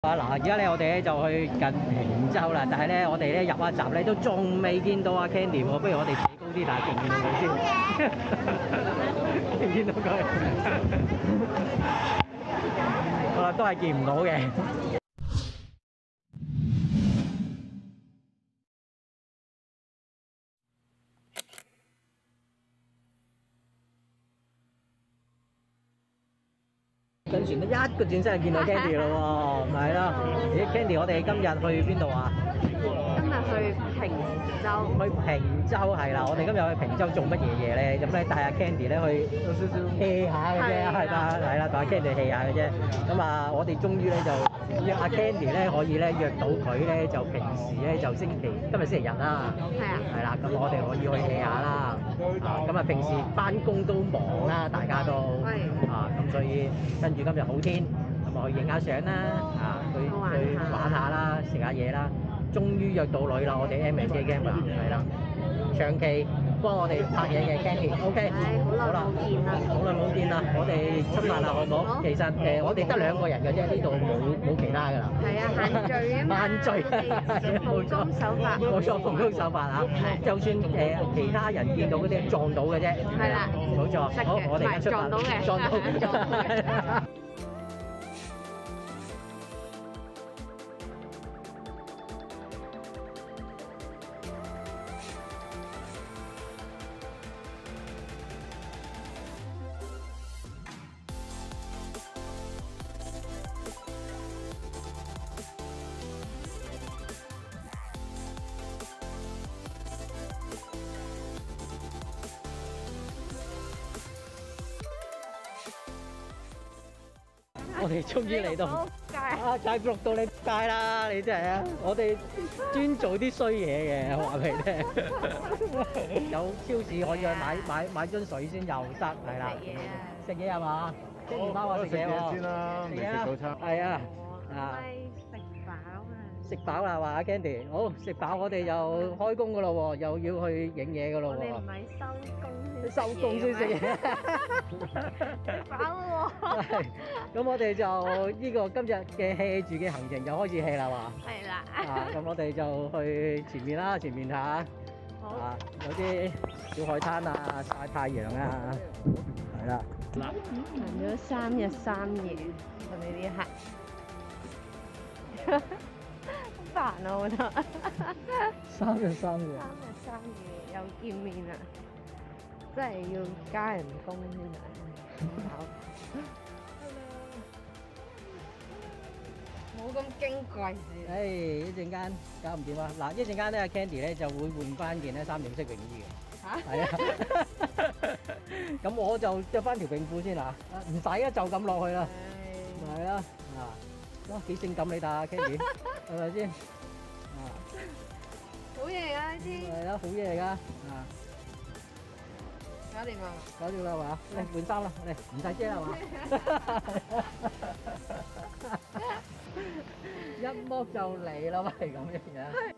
嗱，而家咧我哋咧就去近平洲啦，但係咧我哋咧入一集咧都仲未見到阿 Candy 喎，不如我哋企高啲，但係見唔見到佢先？見唔見到佢？好啦，都係見唔到嘅。跟船一個轉身就見到 Candy 咯喎，係啦。咦 ，Candy，我哋今日去邊度啊？ 今日去平洲。 去平洲係啦，我哋今日去平洲做乜嘢咧？咁咧帶阿 Candy 咧去有少少 hea 下嘅啫，係啦，係啦，同阿 Candy hea 下嘅啫。咁啊，我哋終於咧就約阿 Candy 咧可以咧約到佢咧，就平時咧就今日星期日啦， 係啊， 係啦，咁我哋可以去 hea 下啦。咁啊，平時翻工都忙啦，大家都咁所以跟住今日好天，咁啊去影下相啦，去玩下啦，食下嘢啦。終於約到女啦，我哋 M G Game 啦，係啦，長期幫我哋拍嘢嘅 Candy，OK， 好啦，好耐冇見啦，我哋出發啦，好唔好？其實我哋得2個人嘅啫，呢度冇其他㗎啦。係啊，限聚啊嘛。限聚，奉公守法。冇錯，奉公守法啊！就算其他人見到嗰啲撞到嘅啫。係啦，冇錯。好，我哋而家出發。撞到嘅。撞到。我哋終於嚟到街碌到你街啦！你真係啊！我哋專做啲衰嘢嘅，我話俾你聽。有超市可以去買樽水先又得，係啦。食嘢係嘛？即係包我食嘢喎。先啦，未食早餐。係啊，食飽啦，話阿 Candy。好，食飽我哋又開工噶咯喎，又要去影嘢噶咯喎。我哋唔係收工先食嘢。食飽咯喎。係，咁我哋就呢個今日嘅 hea 住嘅行程就開始 hea 啦嘛。係啦。咁我哋就去前面啦，前面睇下。好。有啲小海灘啊，曬太陽啊。係啦。 行咗3日3夜，我哋呢一刻。好煩啊！我覺得 3日3夜又見面啦，真係要加人工先得。冇咁矜貴先。 一陣間搞唔掂啊！嗱，一陣間咧，阿 Candy 咧就會換翻件咧3點式泳衣嘅。嚇？係啊。咁我就着翻條泳褲先啦，唔使啊，就咁落去啦。係啦，哇，幾性感你打 Candy， 係咪先？ 好嘢嚟㗎呢啲。 係啦，好嘢嚟㗎。 搞掂啦。 搞掂啦嘛，嚟換衫啦，嚟唔使遮啦嘛。一剝就嚟啦，係咁樣。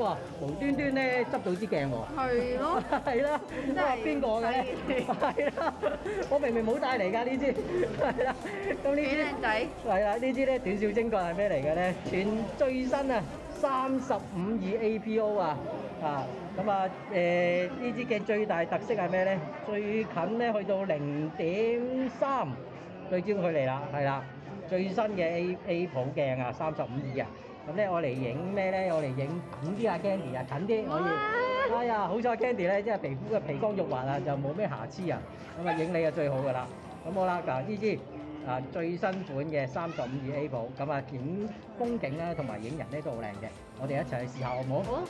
哇，無端端咧執到支鏡喎。 係咯， 係啦， 真係哇邊個嘅咧？係啦，我明明冇帶嚟㗎呢支，係啦。咁呢幾支靚仔。 係啦，呢支咧短小精幹係咩嚟嘅咧？最新啊，35-2 APO 啊，咁啊呢支鏡最大特色係咩咧？最近咧去到0.3對焦距離啦，係啦，最新嘅 A 普鏡啊，35-2啊。咁咧我嚟影咩咧？我嚟影近啲啊 Candy 啊，近啲可以。哎呀，好彩 Candy 咧，即係皮膚嘅皮光肉滑啊，就冇咩瑕疵啊。咁啊影你啊最好㗎啦。咁好啦，嗱呢支最新款嘅35-2 A 普，咁啊影風景咧同埋影人咧都好靚嘅。我哋一齊去試下好唔好？ 好。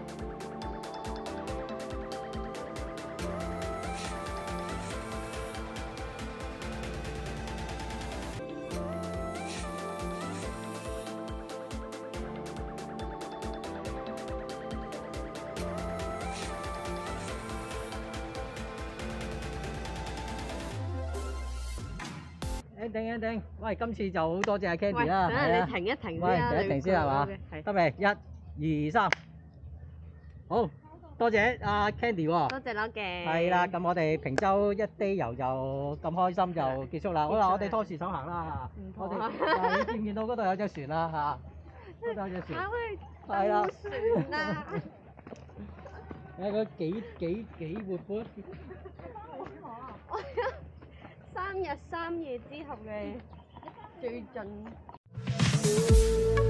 停，喂，今次就好多謝阿 Candy 啦， 等下你停一停喂， 先啊， 停一停先係嘛？得未？1、2、3，好多謝阿 Candy 喎。 多謝攞嘅。 係啦，咁我哋平洲一 day 遊就咁開心就結束啦。好啦，我哋拖住手行啦。我哋你見唔見到嗰度有隻船啊？嗰度有隻船。係啦。 船啦。 睇佢幾活潑。 3日3夜之後嘅最盡。